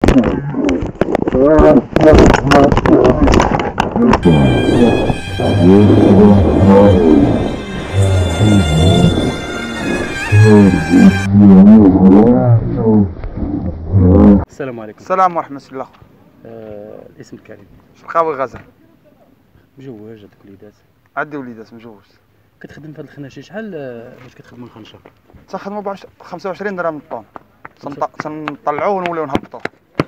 السلام عليكم. السلام ورحمة الله. الاسم الكريم؟ شرقاوي غزال. مجوج عندك وليدات؟ عندي وليدات مجوج. كتخدم في هاد الخناشي شحال باش كتخدموا الخنشه؟ تنخدموا ب 25 درهم من الطون. تنطلعوه ونوليو نهبطوه.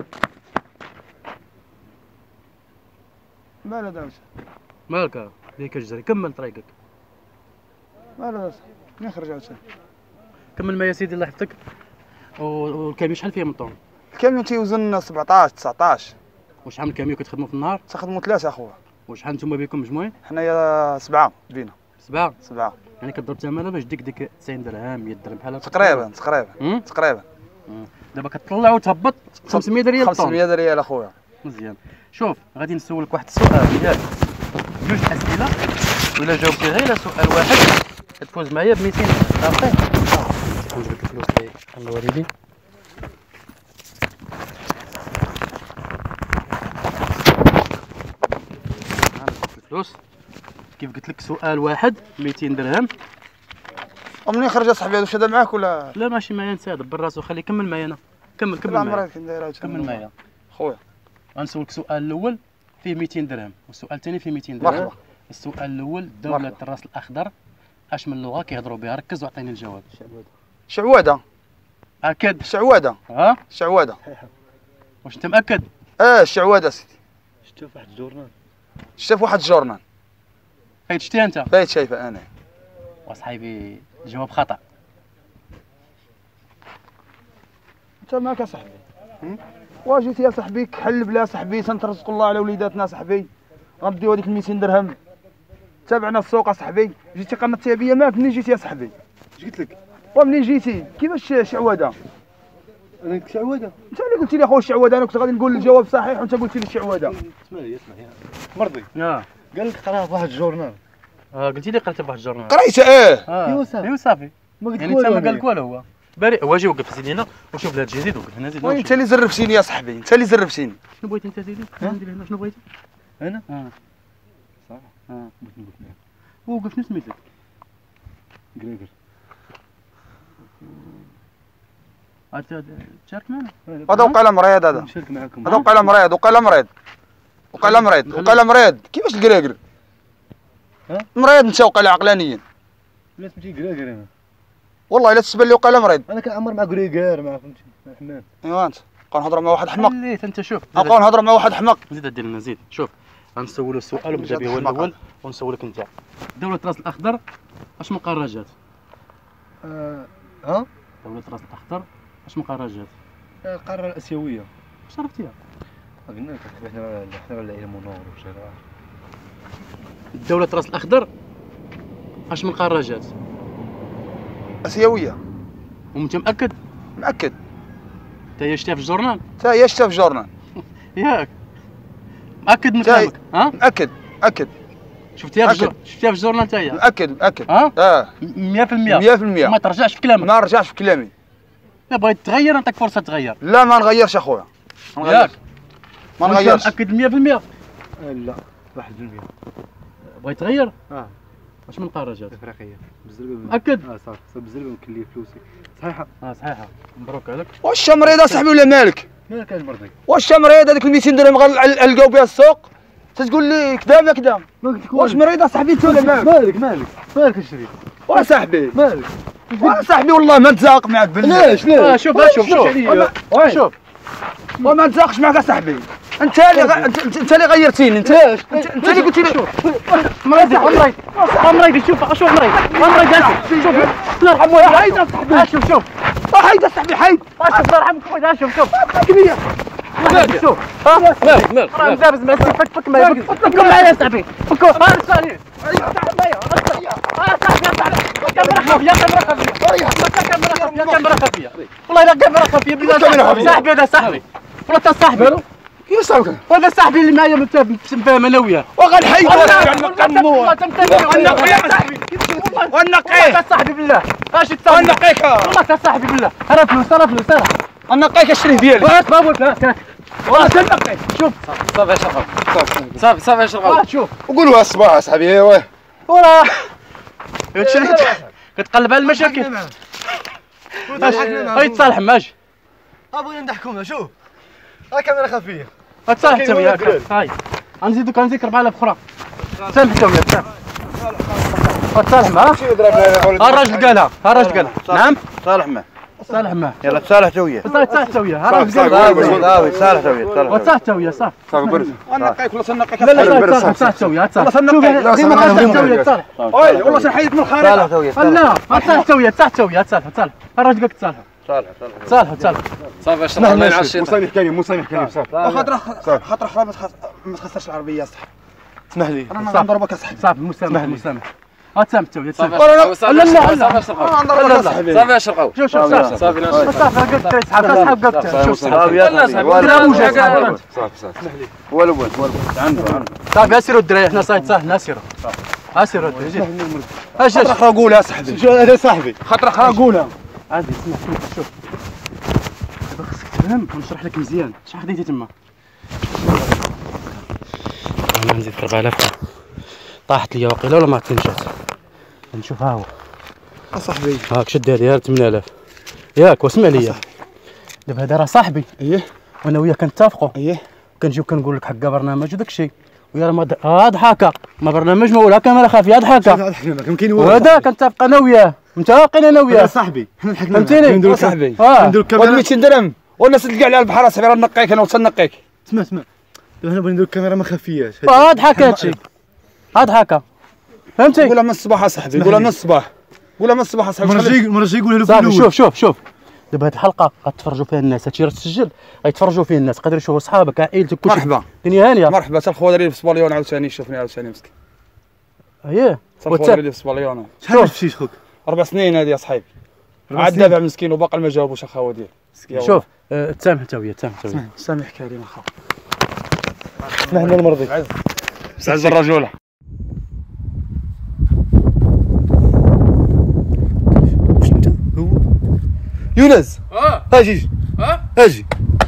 مالا داوش مالك ليك كتجري؟ كمل طريقك. مالا داوش منين خرج عاوتاني؟ كمل ما يا سيدي الله يحفظك. والكاميو شحال فيه من طون؟ الكاميون تيوزن 17 19. وشحال من كاميو كتخدموا في النهار؟ تنخدموا 3 اخويا. وشحال نتوما بكم مجموعين؟ حنايا 7 بينا. 7 7 يعني كضرب ثمنها باش ديك 90 درهم 100 درهم بحال هكا تقريبا. دابا كتطلع وتهبط 500 ريال الطون. 500 ريال اخويا. مزيان. شوف غادي نسولك واحد السؤال ياك، جوج اسئله، ولا جاوبتي غير على سؤال واحد تفوز معايا ب 200 درهم. صافي نجيب لك الفلوس اللي الوالدين. الفلوس كيف قلت لك، سؤال واحد 200 درهم. ومنين خرج اصاحبي هذا؟ واش هذا معاك ولا لا ماشي معايا، نتا دبر راسو، خليه يكمل معايا انا. كمل معايا. كمل معايا خويا. غنسولك السؤال الاول فيه 200 درهم، والسؤال الثاني فيه 200 درهم. مرحبا. السؤال الاول، دولة الراس الاخضر اش من لغة كيهضروا بها؟ ركز واعطيني الجواب. شعوذة. اكد. شعوذة. ها شعوذة. واش انت مأكد؟ الشعوذة سيدي. شفتو في واحد الجورنال. شفت في واحد الجورنال. فايت شتيها انت؟ فايت شايفه انا. وصاحبي الجواب خطأ. انت مالك اصاحبي؟ واجيتي يا صاحبي كحل بلا صاحبي، تنترزق الله على وليداتنا صاحبي، غنديو هذيك 200 درهم. تابعنا السوق اصاحبي، جيتي قنطتيها بيا مالك؟ منين جيتي يا صاحبي؟ اش قلت لك؟ ومنين جيتي؟ كيفاش شعوذة؟ انا قلت شعوذة؟ انت اللي قلتي لي اخويا الشعوذة، انا كنت غادي نقول الجواب صحيح وانت قلتي لي الشعوذة. اسمع لي مرضي. قال لك قراها في واحد الجورنال. قلتي لي قريتها في واحد الجورنال. قريتها ايوا صافي. يعني انت ما قال لك والو هو. بريء. واجي وقف سيدي هنا وشوف هذا الجديد، وقف هنا زيد. انت اللي زرفتيني يا صاحبي، انت اللي زرفتيني. شنو بغيتي انت سيدي؟ ندير هنا شنو بغيتي؟ انا؟ صافي. بغيت نقول لك. وقف شنو سميتك؟ كريغر. تشارك معنا؟ هذا وقع له مريض. هذا نشارك معاكم. هذا وقع له مريض. وقع له مريض. كيفاش الكريغر؟ مريض انت وقع له عقلانيا. لا سميتي كريغر انا. والله الا تسبل لي وقع له مريض. انا كنعمر مع كريغر، ما فهمتي، مع حماد. ايوا انت بقى نهضر مع واحد حمق. خليت انت شوف. بقى نهضر مع واحد حمق. زيد دير لنا زيد. شوف غنسولو السؤال ونبدا به هو الاول ونسولك انت. دولة راس الاخضر اش من قارة جات؟ دولة راس الاخضر اش من قارة جات؟ القارة الاسيوية. واش عرفتيها؟ قلنا لك حنا العلم ونور وشرع. دولة راس الاخضر اش من قارة جات؟ اسيوية. وانت مأكد؟ مأكد. انت هي شفتيها في الجورنال؟ تا هي شفتها في الجورنال. ياك مأكد من كلامك؟ مأكد. شفتيها في الجورنال انت هي؟ مأكد. 100%. ما ترجعش في كلامك. ما نرجعش في كلامي. لا بغيت تغير نعطيك فرصة تغير. لا ما نغيرش اخويا. ما نغيرش. مأكد 100%؟ لا 1%. بغيت تغير؟ اش من قارة جات؟ افريقية. بزربة. مأكد؟ صافي بزربة مكلي فلوسي. صحيحة. صحيحة. مبروك عليك. واش مريض اصاحبي ولا مالك؟ مالك المرضي؟ واش مريض؟ هذيك 200 درهم غنلقاو بها السوق تتقول لي كذا ما كذا؟ واش مريض اصاحبي انت ولا مالك؟ مالك الشريف؟ وصاحبي مالك؟ وصاحبي والله ما نتزاق معاك بالله. ليش؟ شوف وما نتزاقش معاك اصاحبي. انت اللي غيرتيني. انت اللي قلتي لي مريض. شوف مريض شوف الله يرحمه. حيد اصاحبي. شوف حيد اصاحبي حيد. الله يرحمك خويا. شوف كبير. شوف مالك راه دابز مع فك معايا. فكوا معايا صاحبي. فكوا. اسمعني. كاميرا خفية. والله الا كاميرا خفية بالله. صاحبي هذا صاحبي. والله تا صاحبي. كيف صاحبك؟ وهذا صاحبي اللي معايا متفاهم انا وياه. وغنحيد ونقيه. صاحبي بالله. اش تصاحبي؟ ونقيك. والله صاحبي بالله. راه فلوس. نقيك الشريف ديالي واش ما بغيت لا والله تنقي شوف صافي اشرب صافي اشرب شوف وقولوا الصباح اصاحبي ايوا وراه هادشي كتقلب على المشاكل هاي تصالح ماجي بغينا نضحكونا شوف ها كاميرا خفيه تصالح انت وياك هاي غنزيدوك 4000 اخرى سامح انت وياك سامح تصالح معاه ها الراجل قالها نعم صالح معاه صالح معاه يلا تصالح تا وياه تصالح حتى وياه ها الراجل قال صافي صالح تا وياه وتصالح حتى وياه صافي صافي برد نقيك ولا سنقيك لا لا تصالح حتى وياه تصالح شوف ديما حتى وياه تصالح وي والله سنحيدك من الخريطه صالح تا وياه لا تصالح حتى وياه تصالح الراجل قالك تصالح تصالح صافي اشرب الله ينعس مصالح كريم صافي خاطر اخرى ما تخسرش العربيه صاحبي اسمح لي انا غنضربك اصاحبي صافي مسامح تسامح حتى وياه صافي لا لا صافي اشرب غنضربك اصاحبي صافي اشرب شوف صافي صافي ناشف صافي قلت صحاب قلت شوف صحاب لا صافي صافي والو عنده صافي اسيروا الدراري حنا صافي ناسيروا اسيروا الدراري اجي خاطر اخرى قولها اصاحبي هذا صاحبي خاطر اخرى قولها عادي اسمع شوف دابا خصك تفهم ونشرح لك مزيان شحال خديتي تما انا نزيد 4000 طاحت ليا واقيلا ولا ما عرفتش نشوف ها هو اصاحبي هاك شد هذه 8000 ياك واسمع ليا دابا هذا راه صاحبي اييه وانا وياه كنتفقوا اييه كنجيو كنقول لك حكا برنامج وداك الشيء ويا ما ضحكه ما برنامج ما ولا كاميرا خافيه ضحكه يمكن وهذا كنتفق انا وياه متفقين انا وياه صاحبي حنا ضحكنا فهمتيني نديرو صاحبي نديرو نديرو 200 درهم والناس تلقى على البحر اصاحبي راه نقيك انا وتنقيك اسمع دابا حنا بغينا نديرو الكاميرا ما خفياش ضحك هادشي ضحكه فهمتي قولها من الصباح اصاحبي قولها من الصباح اصاحبي مرة جاي يقولها له في صافي الاول شوف دابا هاد الحلقه غتفرجوا فيها الناس هادشي راه تسجل غيتفرجوا فيه الناس يقدروا يشوفوا صحابك عائلتك كلشي مرحبا الدنيا هانيه مرحبا حتى الخوادري في سباليون عاوتاني شوفني عاوتاني مسكين اييه حتى الخوادري في سباليون شحال فشيش خوك 4 سنين هادي اصاحبي عاد سنين. دابا مسكين وباقي ما جاوبوش اخاو ديالو شوف تسامح انت وياه سامح كريم اخا نحن المرضي عز الرجوله واش انت هو يونس اجي اجي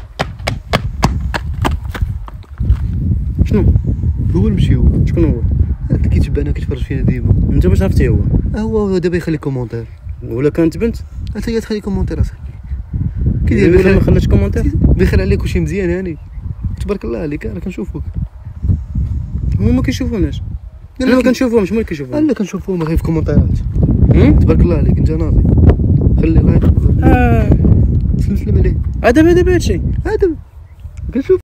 شنو هو المشي هو شكون هو هذا كيتبعنا كيتفرج فينا ديما انت باش عرفتي هو هو دابا يخلي كومونتير ولا كانت بنت انت هي تخلي كومونتير اصاحبي كيدير ما خلاش كومونتير بخير عليك كلشي مزيان هاني تبارك الله عليك انا كنشوفوك هما ما كيشوفوناش انا ما كنشوفهمش هما اللي كيشوفوني انا كنشوفهم غير في كومونتيرات تبارك الله عليك انت ناضي خلي لايك سلم عليه دابا هادشي هذا كنشوف